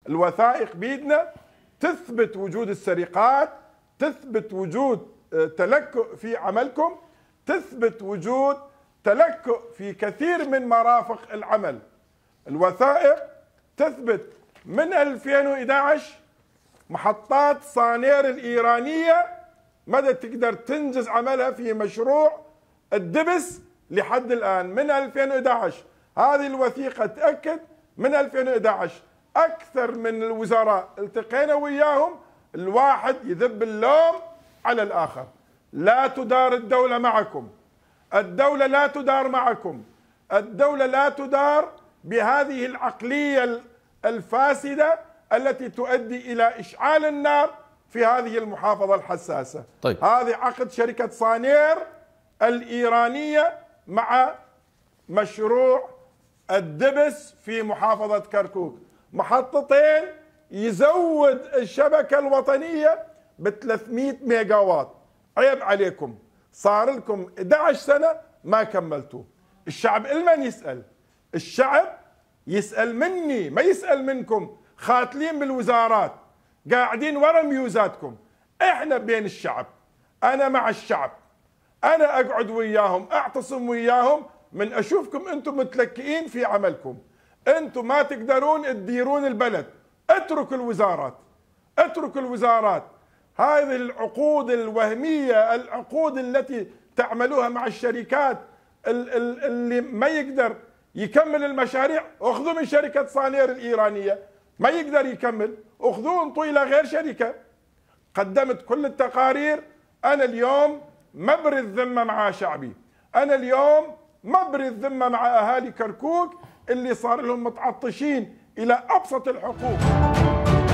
الوثائق بيدنا تثبت وجود السرقات، تثبت وجود تلكؤ في عملكم، تثبت وجود تلكؤ في كثير من مرافق العمل. الوثائق تثبت من 2011 محطات صانير الإيرانية مدى تقدر تنجز عملها في مشروع الدبس لحد الآن من 2011. هذه الوثيقة تأكد من 2011 أكثر من الوزراء التقينا وياهم الواحد يذب اللوم على الآخر. لا تدار الدولة معكم، الدولة لا تدار معكم، الدولة لا تدار بهذه العقلية الفاسدة التي تؤدي إلى إشعال النار في هذه المحافظة الحساسة. طيب. هذه عقد شركة صانير الإيرانية مع مشروع الدبس في محافظة كركوك، محطتين يزود الشبكة الوطنية ب 300 ميجا واط. عيب عليكم، صار لكم 11 سنة ما كملتوا. الشعب المن يسأل؟ الشعب يسأل مني ما يسأل منكم، خاتلين بالوزارات قاعدين ورا ميوزاتكم. احنا بين الشعب، انا مع الشعب، انا اقعد وياهم اعتصم وياهم من اشوفكم انتم متلكئين في عملكم. انتم ما تقدرون تديرون البلد، اتركوا الوزارات، اتركوا الوزارات. هذه العقود الوهمية، العقود التي تعملوها مع الشركات اللي ما يقدر يكمل المشاريع، اخذوا من شركة صانير الإيرانية، ما يقدر يكمل اخذوه انطوا الى غير شركة. قدمت كل التقارير. انا اليوم مبري الذمة مع شعبي، انا اليوم مبري الذمة مع اهالي كركوك اللي صار لهم متعطشين الى ابسط الحقوق.